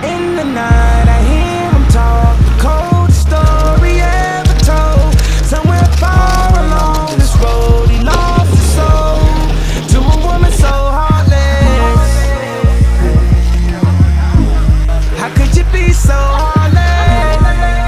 In the night I hear him talk, the coldest story ever told. Somewhere far along this road he lost his soul to a woman so heartless. How could you be so heartless?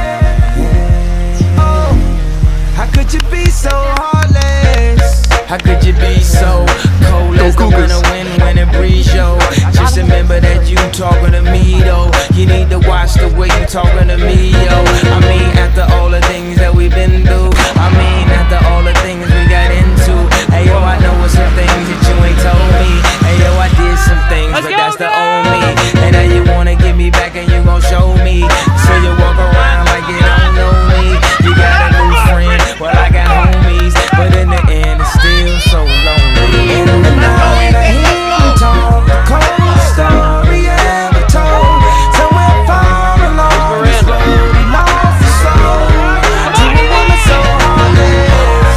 Oh, how could you be so heartless? How could you be so cold as the winter wind when it breeze, yo? Just remember that you talking to me, though. You need to watch the way you talking to me, yo. I mean, after all the things that we've been through, I mean, after all the things we got into. Hey, yo, I know some things that you ain't told me. Hey, yo, I did some things, but that's the old me. And now you wanna get me back and you gon' show me. So you walk around like you don't know me. You got a new friend, well, I got homies. But in the end, it's still so lonely. In the night I hear him talk, the coldest story ever told. Somewhere far along this road he lost his soul to a woman so heartless.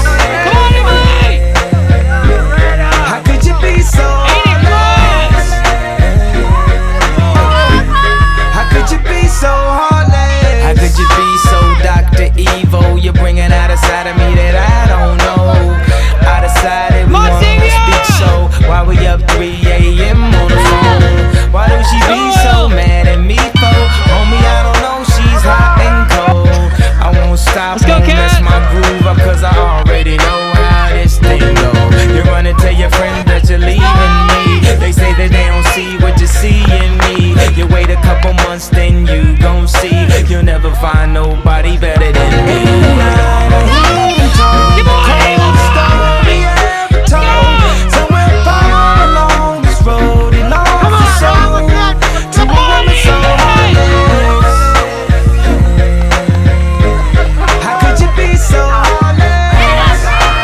How could you be so heartless? How could you be so heartless? How could you be so Dr. Evil? You're bringing out a side of me that I don't know. I decided we wanna speak, so why we up 3 a.m. on the phone? Why do she be so mad at me for? Homie, I don't know, she's hot and cold. I won't stop, won't mess my groove up, cause I already know how this thing go. You run and tell your friends that you're leaving me. They say that they don't see what you see in me. You wait a couple months, then you gon' see. You'll never find nobody better than me. In the night I hear him talk, the coldest story ever told. Somewhere far along this road he lost his soul to a woman so heartless. How could you be so heartless?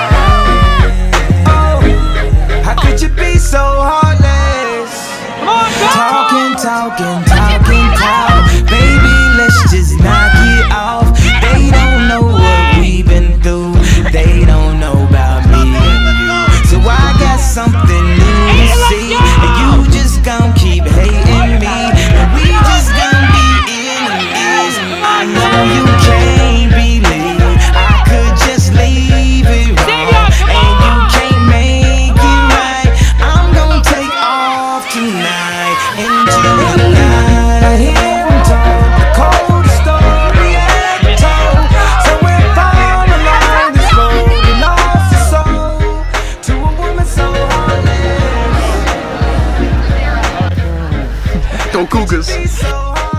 Oh, how could you be so heartless? Talking, baby, let's just knock it off. They don't know what we've been through. They don't know about me and you. So I got something new to see. And you just gon' keep hating me. And we just gon' be enemies. I know you can't believe I could just leave it wrong. And you can't make it right. I'm gon' take off tonight into the night. I hear him talk, the coldest story ever told. Somewhere far along this road he lost his soul to a woman so heartless. Go Cougars. She's so heartless.